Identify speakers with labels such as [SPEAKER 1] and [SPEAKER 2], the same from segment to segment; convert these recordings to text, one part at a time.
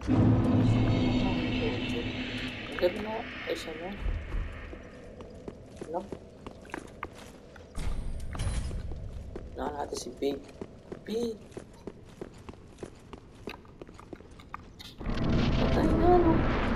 [SPEAKER 1] Agad mo. Ay, siya mo. Ano? Naka natin si Pig. Pig! Patay na, ano?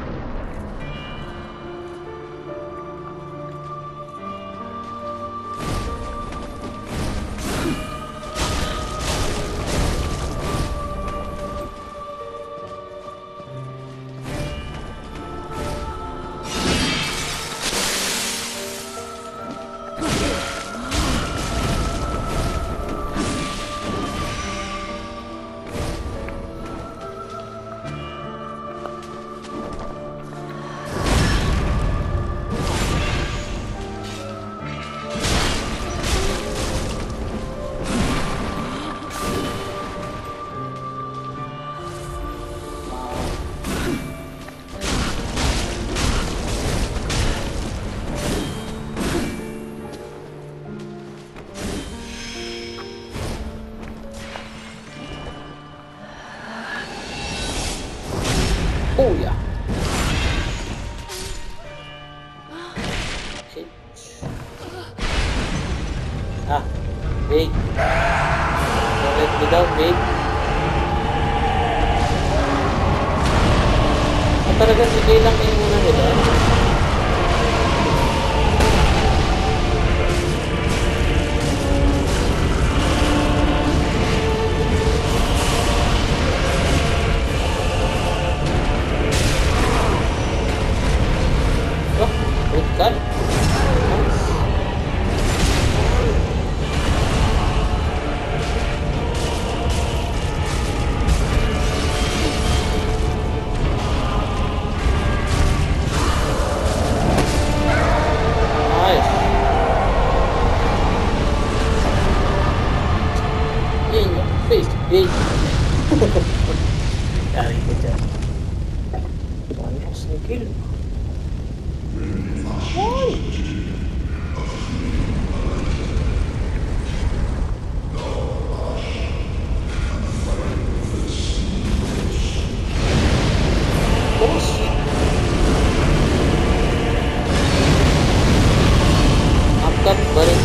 [SPEAKER 1] Oh yeah. Okay. Ah, wait. Don't let me down, wait. Talaga sige lang yung muna nila. Kan? Nice. In your face, bitch. Kali ko dyan. Panos na kill. Why? Boss. Angkat balik.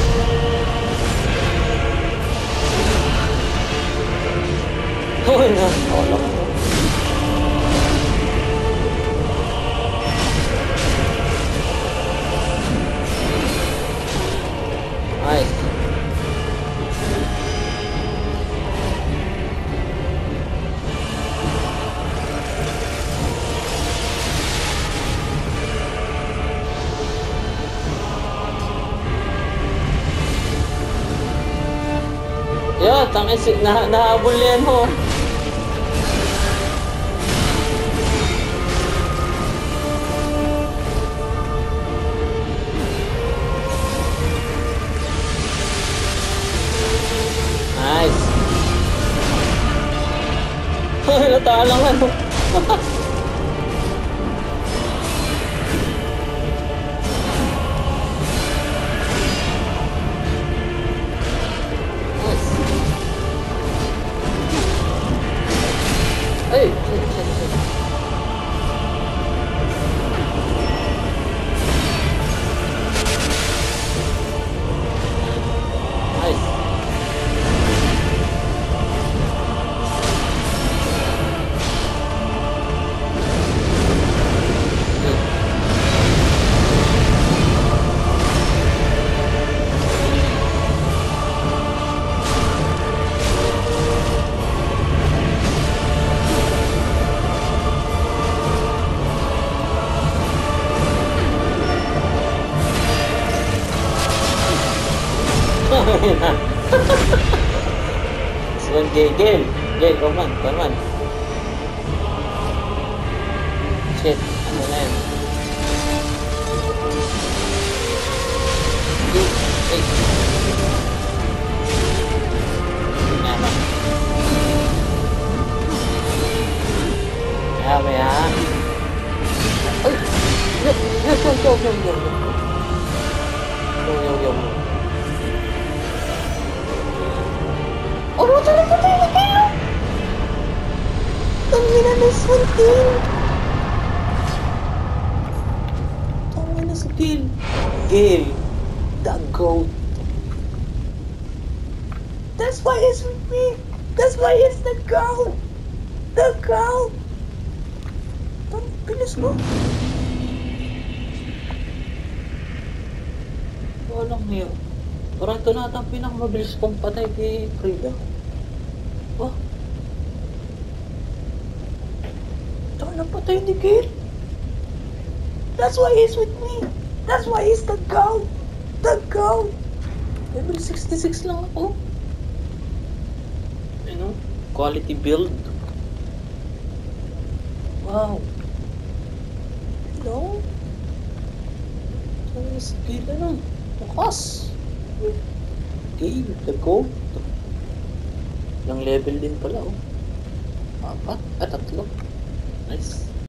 [SPEAKER 1] Oh ya, tolong. Nice. Yo, tangin si nahabol yan ho. Nice. Hoy, natalang ano. Hey, nice. This one game. Yeah, come on. Shit, ano na yan? Hey. Nama. Ya. Ay! Yo. Oh, talaga tayo na kayo! Ang minanas one kill! Tama na si Gale. Gale, the GOAT. That's why he's with me! That's why he's the GOAT! The GOAT! Ang bilis mo. Walang hiyo. Parang ito na ata ang pinakamabilis kong patay kay Frida. Oh. Ito na patay ni Gale. That's why he's with me. That's why he's the GOAT. The GOAT. Level 66 lang ako. Ano? Quality build. Wow. Hello? Ito si Gale na. Bukas. Gale, the GOAT. Ilang level din pala, oh. 4 at 3. Nice.